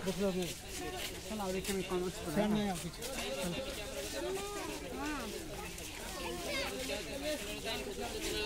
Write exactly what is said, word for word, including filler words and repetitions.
देख लो मैं चल और देखिए मैं कमेंट्स पढ़ रहा हूं कुछ हां